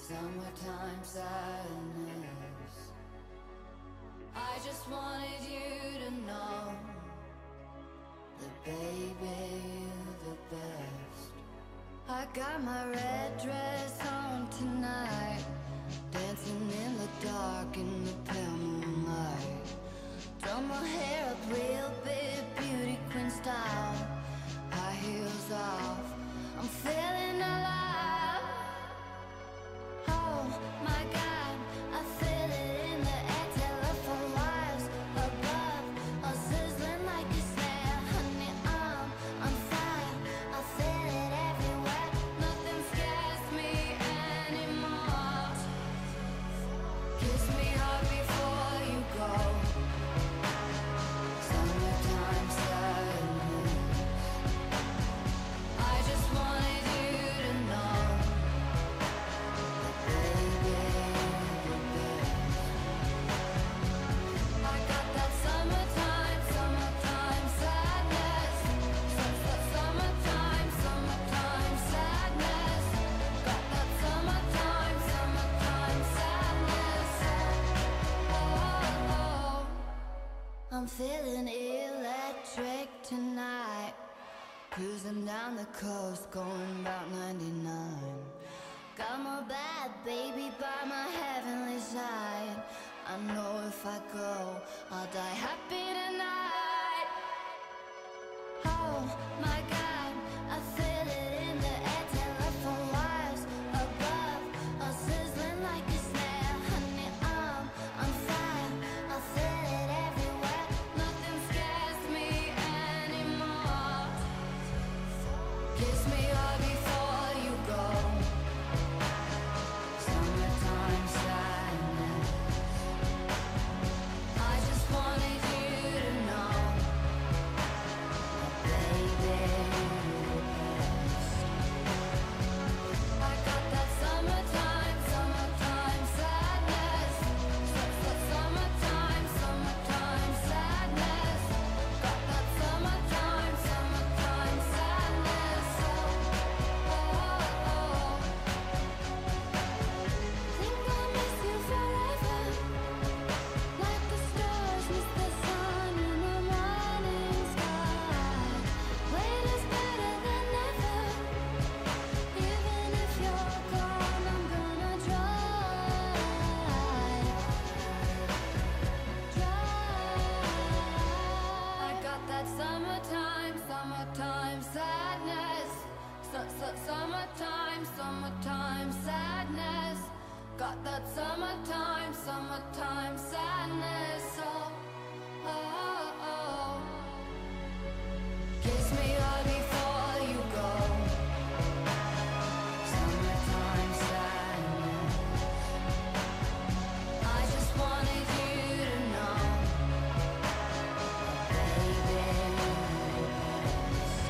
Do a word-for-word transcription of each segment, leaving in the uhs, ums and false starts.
Summertime sadness. I just wanted you to know that baby, you're the best. I got my red dress on tonight, dancing in the dark in the pale moonlight. Done my hair up real big, beauty queen style. High heels off, I'm feeling alive. Oh my God, I feel it in the air. Telephone wires above, all sizzling like a snare. Honey, I'm on fire, I feel it everywhere. Nothing scares me anymore. Kiss me hard before you go. Summertime sadness. I just wanted you to know that baby, you're the best. I got that summertime, summertime sadness. Su- su- Summertime, summertime sadness. Got that summertime, summertime sadness. Oh, oh. I'm feeling electric tonight. Cruising down the coast, going about ninety-nine. Got my bad baby by my heavenly side. I know if I go, I'll die happy tonight. Oh my God, I feel it in the air. Telephone wires above, all sizzling like a snare. Honey, I'm on fire, I feel it everywhere. Nothing scares me anymore. Kiss me hard before you go. Summertime sadness. I just wanted you to know that baby, you're the best. I got that summertime, summertime sadness. Su- su- Summertime, summertime sadness. Got that summertime, summertime sadness. Oh, oh, oh. Think I'll miss you forever, like the stars miss the sun in the morning sky. Wait is better than never. Even if you're gone, I'm gonna try. Try. I got that summertime, summertime sadness. Su- su- Summertime, summertime sadness. Got that summertime, summertime sadness. Oh, oh, oh. Kiss me hard before you go. Summertime sadness. I just wanted you to know that baby, you're the best.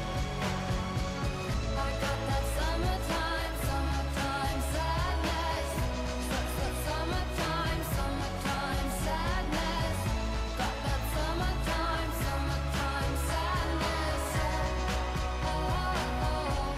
I got that summertime, summertime sadness. Su- su- Summertime, summertime sadness. Got that summertime, summertime sadness. Oh, oh, oh.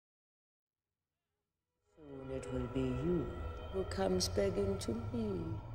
Soon it will be you who comes begging to me.